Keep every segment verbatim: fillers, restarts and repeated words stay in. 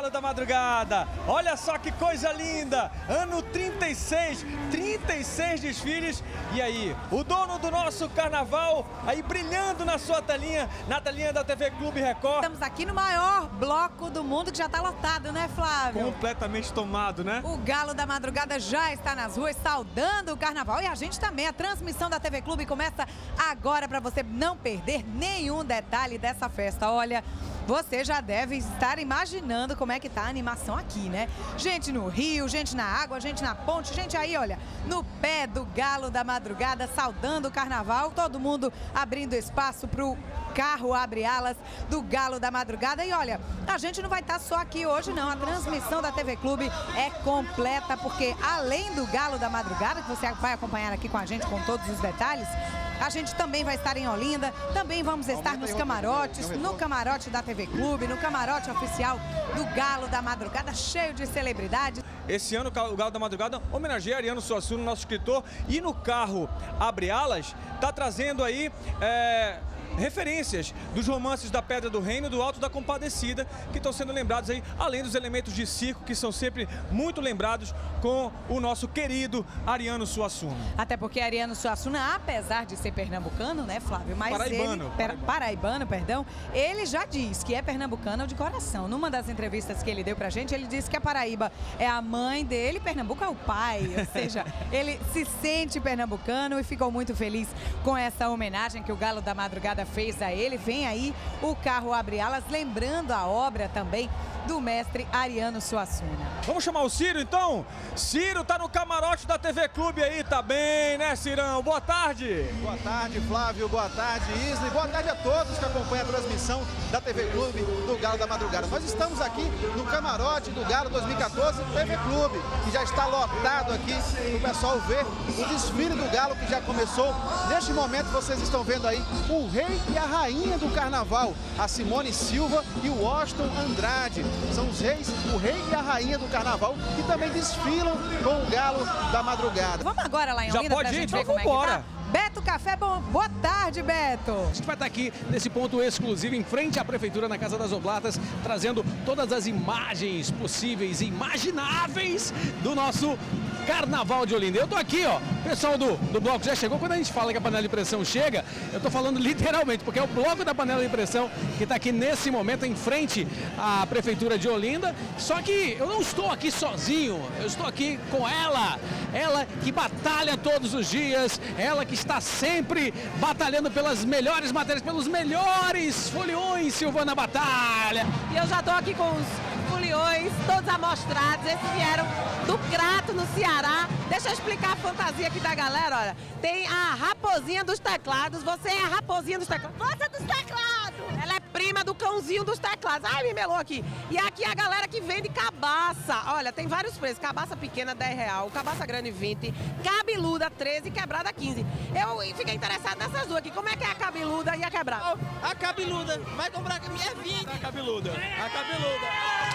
Galo da Madrugada. Olha só que coisa linda, ano trinta e seis, trinta e seis desfiles. E aí, o dono do nosso carnaval aí brilhando na sua telinha, na telinha da T V Clube Record. Estamos aqui no maior bloco do mundo que já está lotado, né, Flávio? Completamente tomado, né? O Galo da Madrugada já está nas ruas saudando o carnaval e a gente também. A transmissão da T V Clube começa agora para você não perder nenhum detalhe dessa festa. Olha, você já deve estar imaginando como é que tá a animação aqui, né? Gente no rio, gente na água, gente na ponte, gente aí, olha, no pé do Galo da Madrugada, saudando o carnaval. Todo mundo abrindo espaço pro carro abre alas do Galo da Madrugada. E olha, a gente não vai estar só aqui hoje, não. A transmissão da T V Clube é completa, porque além do Galo da Madrugada, que você vai acompanhar aqui com a gente com todos os detalhes, a gente também vai estar em Olinda, também vamos estar nos camarotes, no camarote da T V Clube, no camarote oficial do Galo da Madrugada, cheio de celebridades. Esse ano o Galo da Madrugada homenageia Ariano Suassuna, nosso escritor, e no carro Abre Alas está trazendo aí é, referências dos romances da Pedra do Reino e do Alto da Compadecida, que estão sendo lembrados aí, além dos elementos de circo, que são sempre muito lembrados com o nosso querido Ariano Suassuna. Até porque Ariano Suassuna, apesar de ser pernambucano, né, Flávio? Mas paraibano, ele, paraibano. paraibano, perdão, ele já diz que é pernambucano de coração. Numa das entrevistas que ele deu pra gente, ele disse que a Paraíba é a mãe dele, Pernambuco é o pai, ou seja, ele se sente pernambucano e ficou muito feliz com essa homenagem que o Galo da Madrugada fez a ele. Vem aí o carro Abre Alas, lembrando a obra também do mestre Ariano Suassuna. Vamos chamar o Ciro, então? Ciro tá no camarote da T V Clube aí, tá bem, né, Cirão? Boa tarde! Boa tarde, Flávio, boa tarde, Isley, boa tarde a todos que acompanham a transmissão da T V Clube do Galo da Madrugada. Nós estamos aqui no camarote do Galo dois mil e quatorze T V Clube, que já está lotado aqui, o pessoal vê o desfile do Galo que já começou. Neste momento vocês estão vendo aí o rei e a rainha do carnaval, a Simone Silva e o Washington Andrade. São os reis, o rei e a rainha do carnaval, que também desfilam com o Galo da Madrugada. Vamos agora lá em Já Olinda pode pra ir? gente Então ver como é vambora. que tá. Beto Café, bom, boa tarde, Beto. A gente vai estar aqui nesse ponto exclusivo em frente à Prefeitura, na Casa das Oblatas, trazendo todas as imagens possíveis e imagináveis do nosso Carnaval de Olinda. Eu tô aqui, ó, o pessoal do, do bloco já chegou. Quando a gente fala que a panela de pressão chega, eu tô falando literalmente, porque é o bloco da panela de pressão que tá aqui nesse momento em frente à Prefeitura de Olinda. Só que eu não estou aqui sozinho, eu estou aqui com ela, ela que batalha todos os dias, ela que está sempre batalhando pelas melhores matérias, pelos melhores foliões, Silvana Batalha. E eu já estou aqui com os foliões, todos amostrados, esses vieram do Crato, no Ceará. Deixa eu explicar a fantasia aqui da galera, olha. Tem a raposinha dos teclados, você é a raposinha dos teclados. Você dos teclados! Ela é prima do cãozinho dos teclados. Ai, me melou aqui. E aqui a galera que vende cabaça. Olha, tem vários preços. Cabaça pequena, dez reais. Cabaça grande, vinte. Cabeluda, treze. Quebrada, quinze. Eu fiquei interessado nessas duas aqui. Como é que é a cabeluda e a quebrada? A cabeluda. Vai comprar com a minha vinte. A cabeluda. A cabeluda.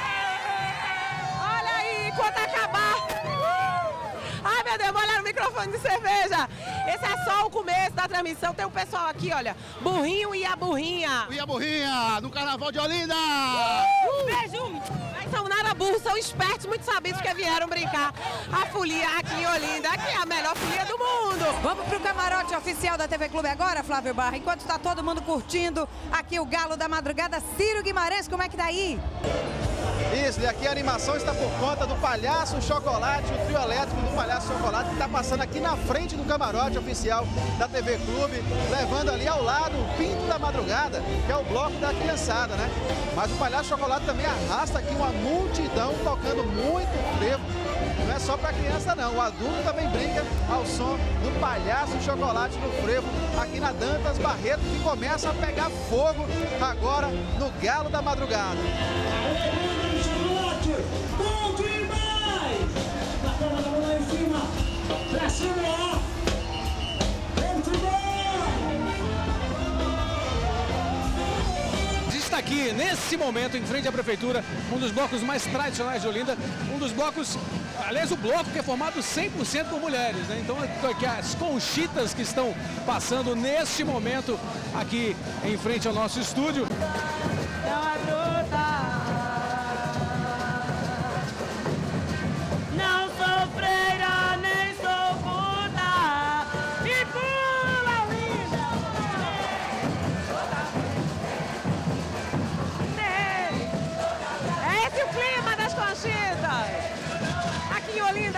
Olha aí, quando acabar. Ai, meu Deus, olha no microfone de cerveja. Esse é só o começo da transmissão. Tem um pessoal aqui, olha. Burrinho e a burrinha. E a burrinha, no Carnaval de Olinda. Uh! Beijo. Mas são nada burros, são espertos, muito sabidos que vieram brincar a folia aqui em Olinda, que é a melhor folia do mundo. Vamos pro camarote oficial da T V Clube agora, Flávio Barra, enquanto está todo mundo curtindo aqui o Galo da Madrugada. Ciro Guimarães, como é que tá aí? Isley, aqui a animação está por conta do Palhaço Chocolate, o trio elétrico do Palhaço Chocolate, que está passando aqui na frente do camarote oficial da T V Clube, levando ali ao lado o Pinto da Madrugada, que é o bloco da criançada, né? Mas o Palhaço Chocolate também arrasta aqui uma multidão tocando muito frevo. Não é só para criança não, o adulto também brinca ao som do Palhaço Chocolate no frevo, aqui na Dantas Barreto, que começa a pegar fogo agora no Galo da Madrugada. Bom demais! Na palma da mão lá em cima, pra cima, muito bom! A gente está aqui, nesse momento, em frente à Prefeitura, um dos blocos mais tradicionais de Olinda, um dos blocos, aliás, o bloco que é formado cem por cento por mulheres, né? Então, aqui as conchitas que estão passando neste momento aqui em frente ao nosso estúdio.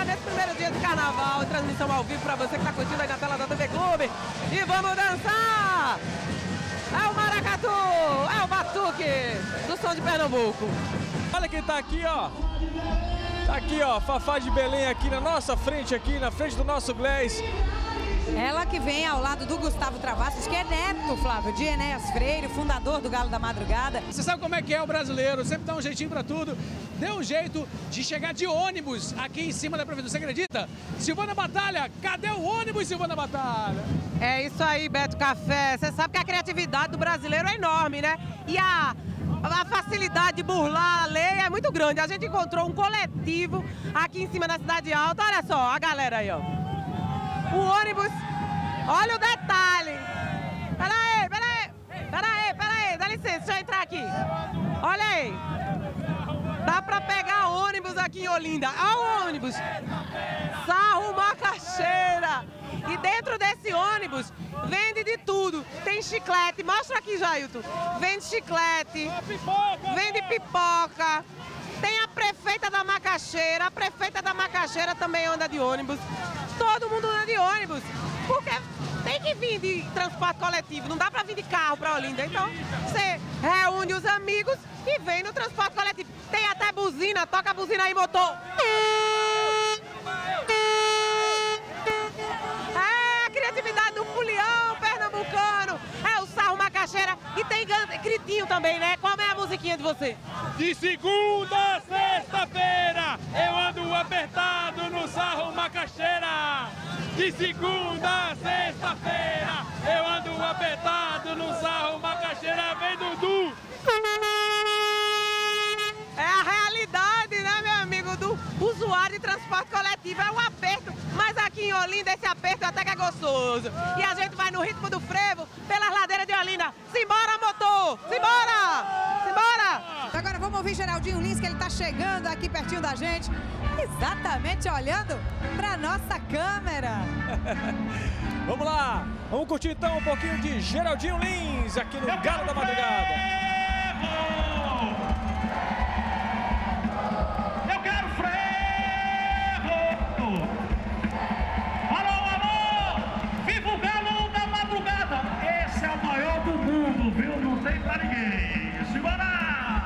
chega nesse primeiro dia de carnaval, transmissão ao vivo pra você que tá curtindo aí na tela da T V Clube. E vamos dançar! É o maracatu, é o batuque do som de Pernambuco. Olha quem tá aqui, ó. Tá aqui, ó, Fafá de Belém aqui na nossa frente, aqui na frente do nosso Glass. Ela que vem ao lado do Gustavo Travassos, que é neto, Flávio, de Enéas Freire, fundador do Galo da Madrugada. Você sabe como é que é o brasileiro, sempre dá um jeitinho pra tudo. Deu um jeito de chegar de ônibus aqui em cima da prefeitura, você acredita? Silvana Batalha, cadê o ônibus, Silvana Batalha? É isso aí, Beto Café. Você sabe que a criatividade do brasileiro é enorme, né? E a, a facilidade de burlar a lei é muito grande. A gente encontrou um coletivo aqui em cima da Cidade Alta. Olha só, a galera aí, ó. O ônibus, olha o detalhe. Peraí, peraí, peraí, peraí, dá licença, deixa eu entrar aqui. Olha aí. Dá pra pegar ônibus aqui em Olinda. Olha o ônibus. Sarro Macaxeira. E dentro desse ônibus vende de tudo. Tem chiclete, mostra aqui, Jailton. Vende chiclete, vende pipoca. Tem a prefeita da Macaxeira. A prefeita da Macaxeira também anda de ônibus. Todo mundo anda de ônibus, porque tem que vir de transporte coletivo, não dá pra vir de carro pra Olinda. Então, você reúne os amigos e vem no transporte coletivo. Tem até buzina, toca a buzina aí, motor. É a criatividade do fulião pernambucano, é o Sarro Macaxeira e tem gritinho também, né? Qual é a musiquinha de você? De segunda a sexta-feira, eu ando apertado no Sarro Macaxeira. De segunda a sexta-feira, eu ando apertado no Sarro Macaxeira. Vem, Dudu! É a realidade, né, meu amigo, do usuário de transporte coletivo. É um aperto, mas aqui em Olinda esse aperto até que é gostoso. E a gente vai no ritmo do frevo, pelas ladeiras de Olinda. Simbora, motor! Simbora! Simbora! Agora vamos ouvir Geraldinho Lins, que ele tá chegando aqui pertinho da gente, exatamente olhando pra nossa câmera. Vamos lá, vamos curtir então um pouquinho de Geraldinho Lins aqui no Galo da Madrugada. Eu quero frevo! Alô, alô! Viva o Galo da Madrugada! Esse é o maior do mundo, viu? Não tem pra ninguém. Simbora!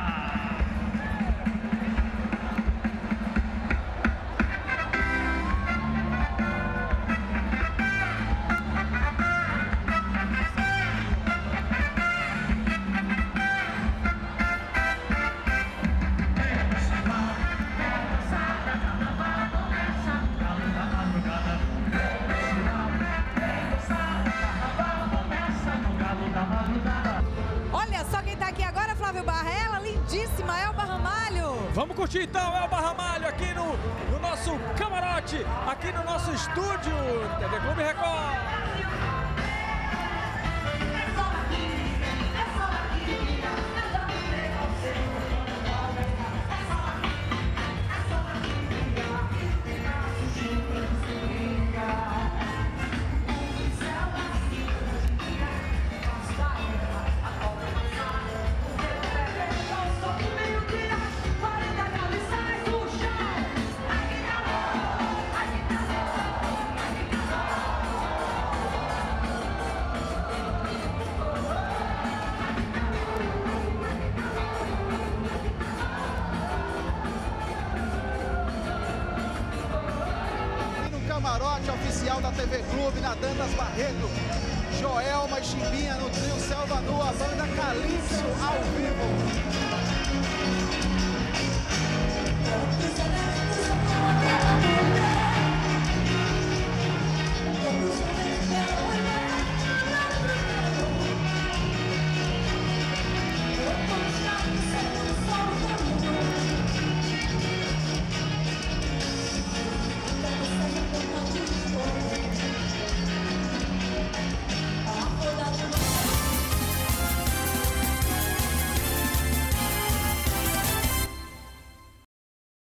Olha só quem tá aqui agora, Flávio Barra, ela lindíssima, Elba Ramalho. Vamos curtir então Elba Ramalho aqui no, no nosso camarote, aqui no nosso estúdio, T V Clube Record. Camarote oficial da T V Clube, na Dantas Barreto, Joelma e Chimbinha no trio Selva Nua, a banda Calypso ao vivo.